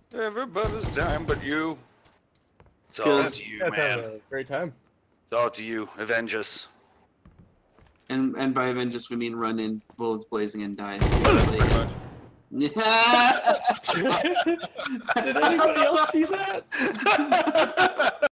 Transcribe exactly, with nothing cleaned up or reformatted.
Everybody's dying but you. It's all Feels- to you, Guys have man. a great time. It's all to you. Avenge us. And and by Avengers we mean run in, bullets blazing, and die. Pretty much. Yeah. Did anybody else see that?